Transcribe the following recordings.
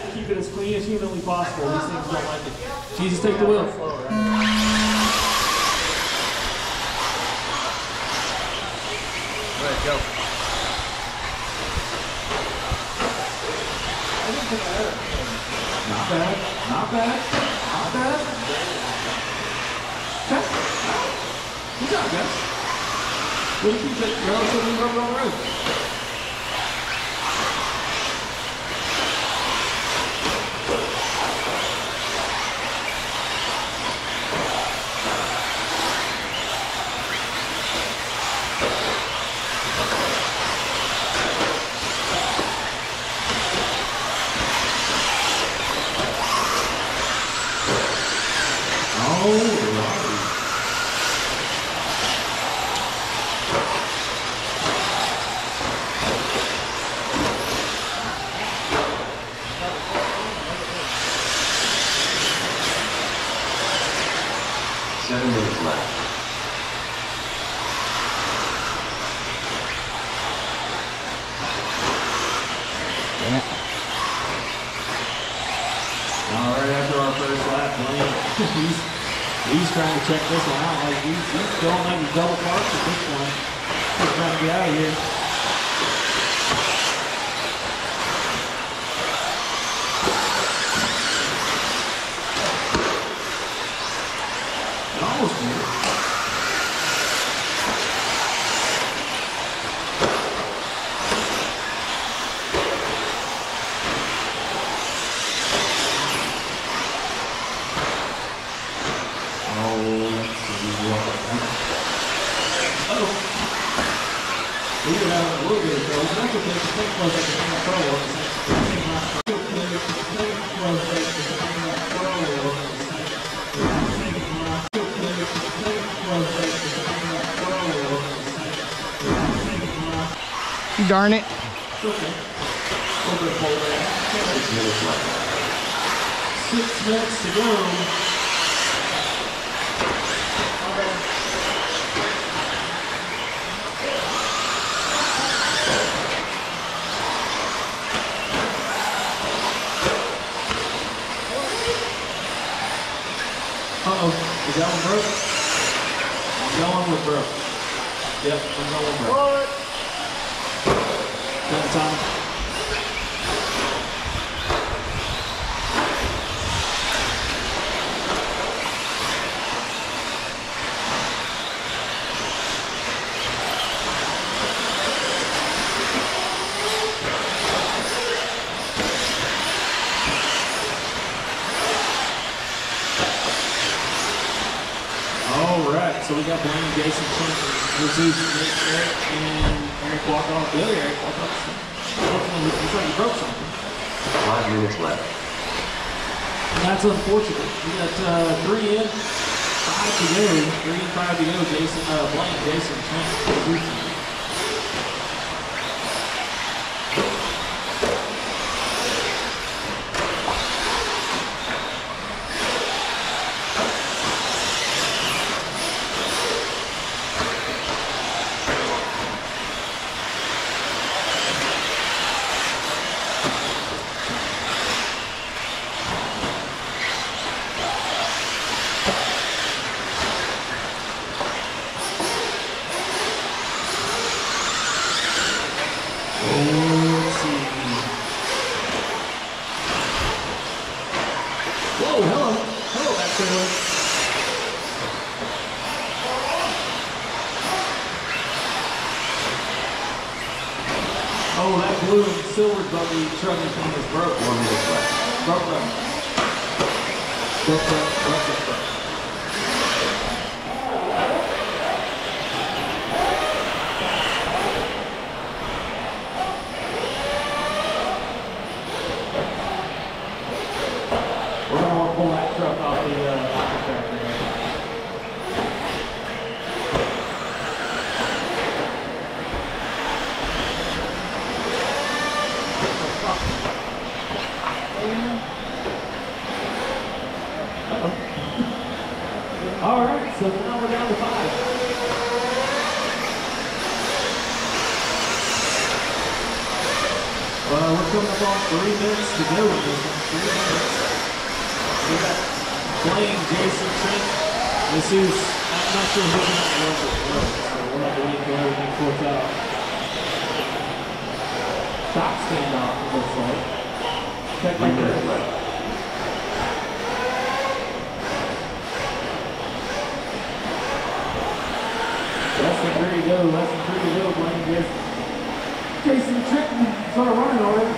keep it as clean as humanly possible. These things don't like it. Jesus, take the wheel. Go. Not bad, not bad, not bad. Okay. Good job, guys. We'll keep it relatively rubber on the road. He's trying to check this one out. Like he's going like he's double parked at this point. He's trying to get out of here. Almost made it. Darn it. 6 minutes to go. Uh-oh, is that one broke? I'm going with broke. Yep, I'm going with broke. That time. So we got Blaine, Jason, Jesus, Eric, and Eric walked off. The other Eric walked off. Looks like he broke something. 5 minutes left. And that's unfortunate. We got 3 in, 5 to go. 3 and 5 to go. Jason, Blaine, Jason, Trent, Oh, that blue and silver buggy trucking thing is broke. 1 minute left. Broke. We're going to pull that truck off the track there. All right, so now we're down to 5. We're coming up on 3 minutes to go in this one. 3 minutes. We got Blaine, Jason, Trent, Jesus. I'm not sure who's going to work as well, so we'll have to wait until everything sorts out. Shot standoff, it looks like. Check right there. Less than 3 to go, less than 3 to go, Blaine, Jason. Jason Trickman sort of running already.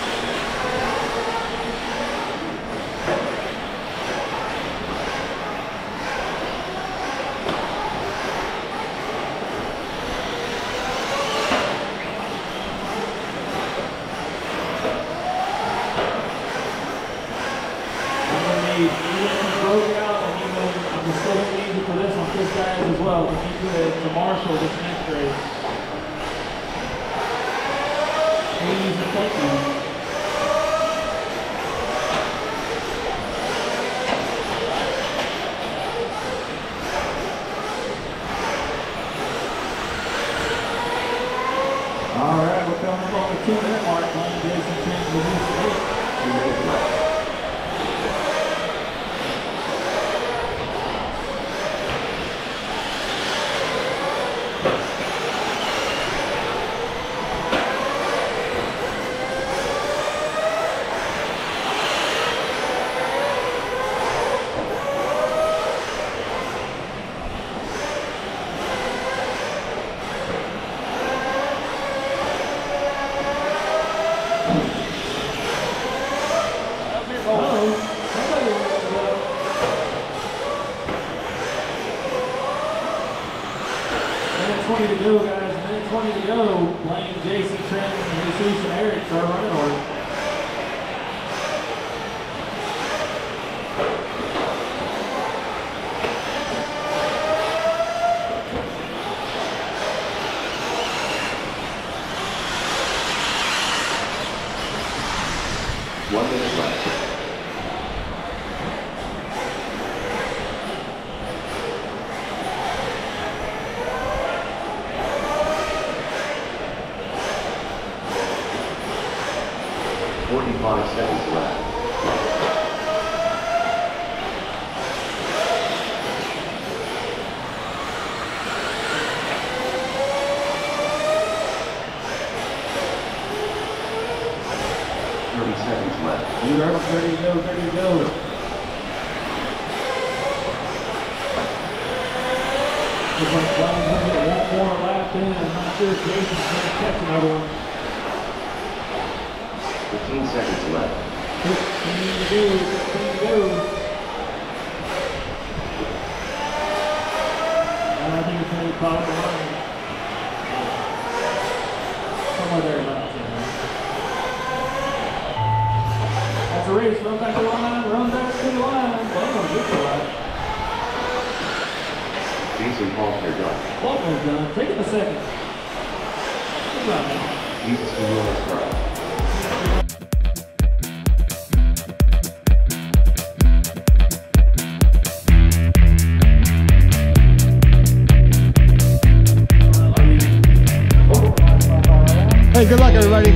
Hey, good luck, everybody.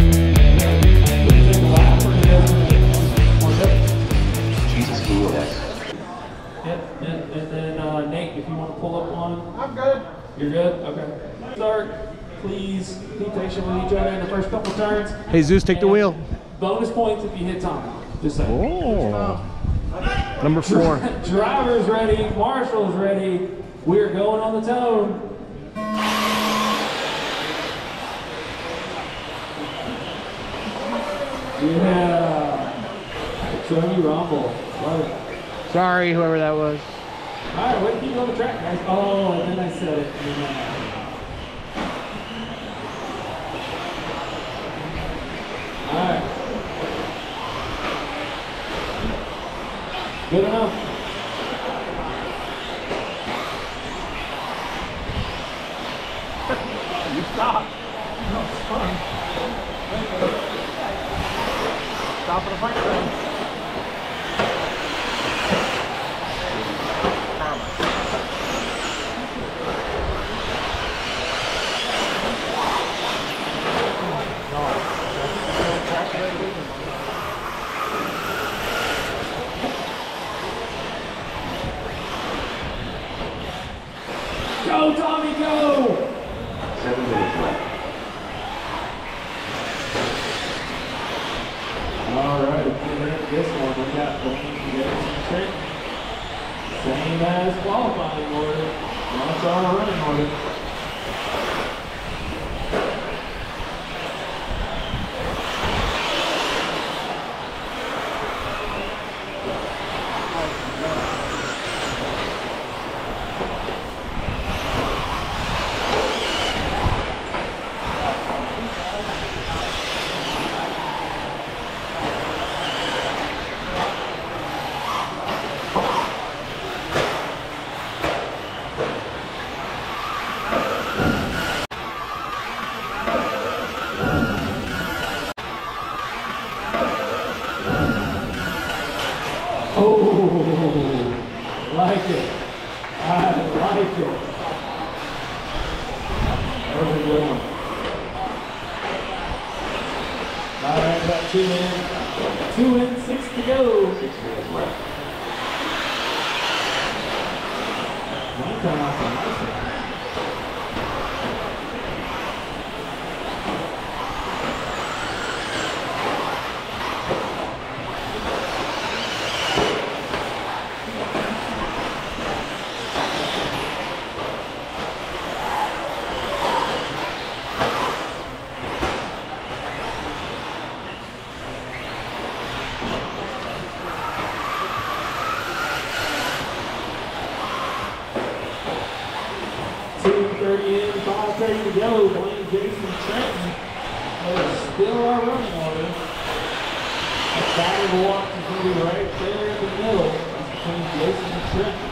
Jesus, cool. Yep, and then Nate, if you want to pull up one. I'm good. You're good? Okay. Start. Please be patient with each other in the first couple turns. Hey, Zeus, take the wheel. Bonus points if you hit time. Just saying. Oh. Number 4. Driver's ready. Marshall's ready. We're going on the tone. Yeah. E-Truggy Rumble. Love it. Sorry, whoever that was. Alright, way to keep on the track, guys. Oh, and then I said it. Alright. Good enough. You stop. No, it's fun. Stop at the front row. Go, Tommy, go! 7 minutes left. All right, this one we got Trent. Same as qualifying order. That's our running order. Like it. I like it. That was a good one. All right, about 2 in. 2 in, 6 to go. 6 minutes left. One coming off the nice one. Ready to go, Blaine, Jason, Trenton. That is still our running order. That battle walk is going to be right there in the middle. That's between Jason and Trenton.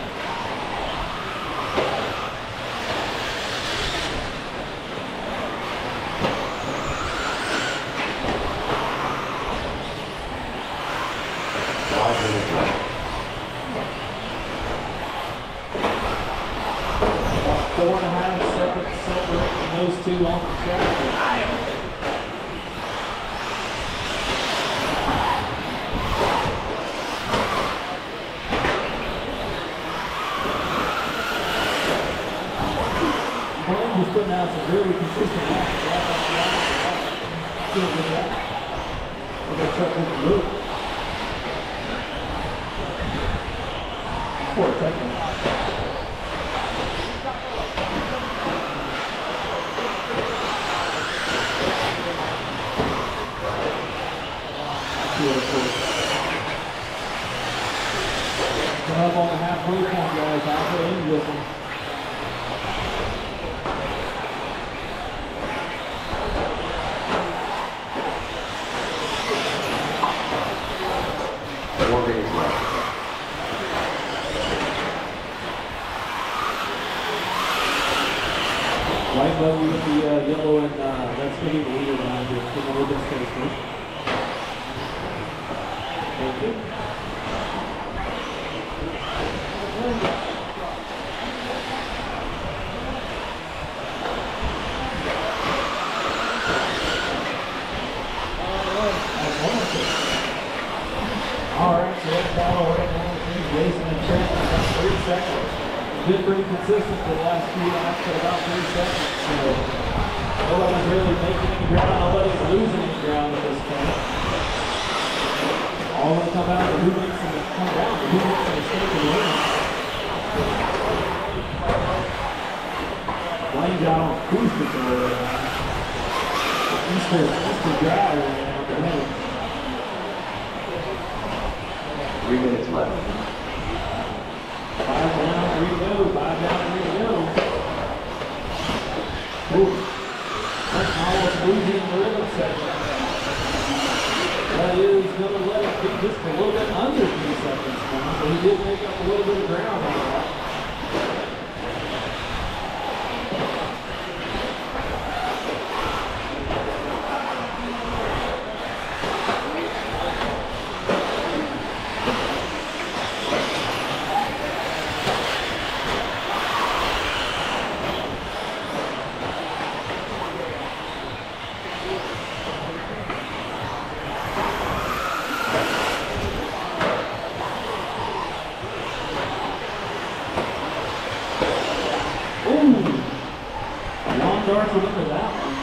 About 4.5 seconds separating those two on the track. Blaine just putting out some really consistent laps. Feel good that. We're going to truck with the loop. Poor Tekin. Come up on the halfway point, guys. Halfway in with them. White buggy with the yellow and that's going to be the leader behind you. Come a little bit space, please. Thank you. All right, so that battle right now between Jason and Trent is about 3 seconds. Been pretty consistent for the last few laps at about 3 seconds. So nobody's really making any ground, nobody's losing any ground at this point. All of them come out, who makes them come down, who makes a mistake in the win. Blaine got on cruise control right now. Mr. Driver right now at the head. 3 minutes left. 5 down, 3 to go. 5 down, 3 to go. Ooh. That's almost losing the rhythm section. That is going to let it get just a little bit under 3 seconds now, so he did make up a little bit of ground on that. starts, remember that one.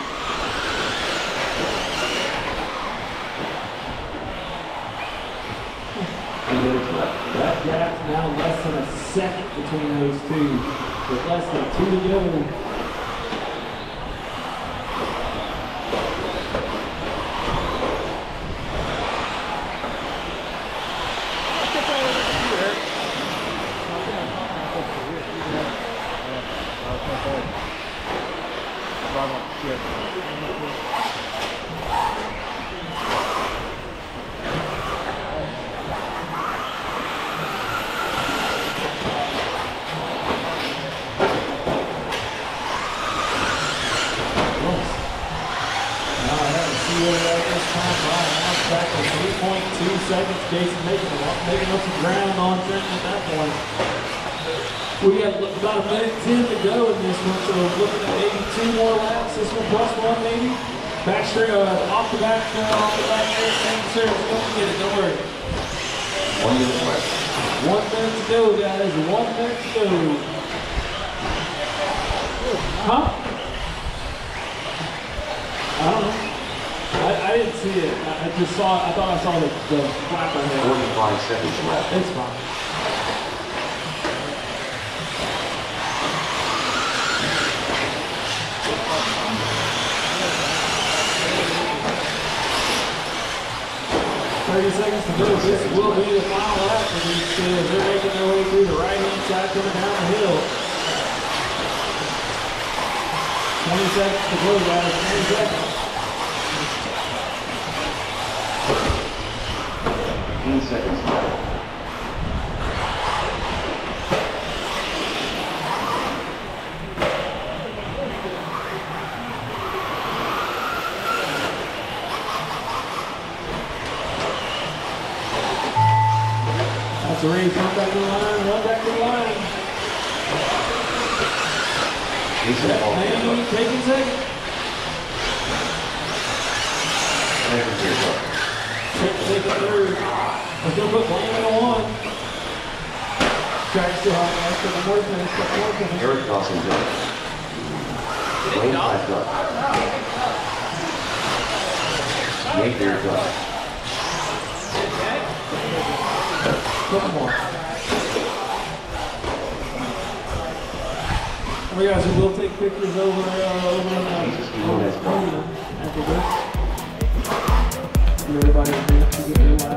That gap's now less than a second between those two, with less than 2 to go. Seconds, Jason making up some ground on Trenton at that point. We have about 1:10 to go in this one, so looking at maybe 2 more laps. This one plus 1 maybe. Back straight, off the back there, sir. Don't get it, don't worry. 1 minute left. 1 minute to go, guys. 1 minute to go. Huh? I don't know. I didn't see it. I just saw. I thought I saw the flapper head. 45 seconds left. It's fine. Seconds to go. This will be the final lap for these kids. They're making their way through the right-hand side coming down the hill. 20 seconds to go, guys. 20 seconds. 10 seconds left. That's a race. Run back to the line. Run back to the line. Main taking second. Take a third. Let's go put blame on 1. Track's still hot, guys. Got more finish. Got more finish. Eric Dawson did. Wayne 5 up. Nate there up. Couple more. We guys will take pictures over after this. Everybody, get their